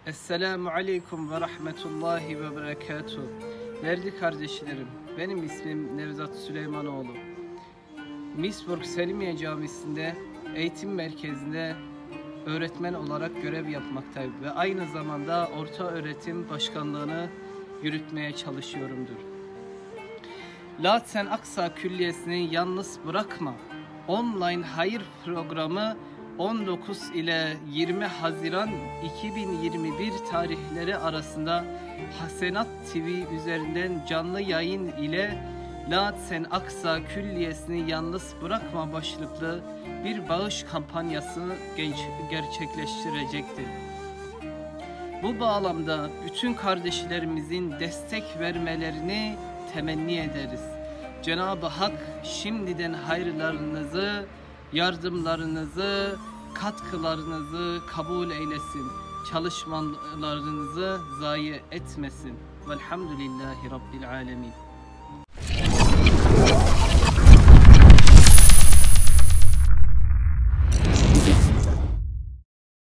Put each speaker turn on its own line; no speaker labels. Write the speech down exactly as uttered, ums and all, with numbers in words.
Esselamu Aleyküm ve Rahmetullahi ve Berekatuhu. Değerli kardeşlerim, benim ismim Nevzat Süleymanoğlu. Misburg Selimiye Camisi'nde eğitim merkezinde öğretmen olarak görev yapmaktayım ve aynı zamanda orta öğretim başkanlığını yürütmeye çalışıyorumdur. Latsen Aksa Külliyesi'ni yalnız bırakma online hayır programı on dokuz ile yirmi Haziran iki bin yirmi bir tarihleri arasında Hasenat T V üzerinden canlı yayın ile Latsen Aksa Külliyesi'ni yalnız bırakma başlıklı bir bağış kampanyasını gerçekleştirecektir. Bu bağlamda bütün kardeşlerimizin destek vermelerini temenni ederiz. Cenab-ı Hak şimdiden hayırlarınızı, yardımlarınızı, katkılarınızı kabul eylesin. Çalışmalarınızı zayi etmesin. Velhamdülillahi Rabbil alemin.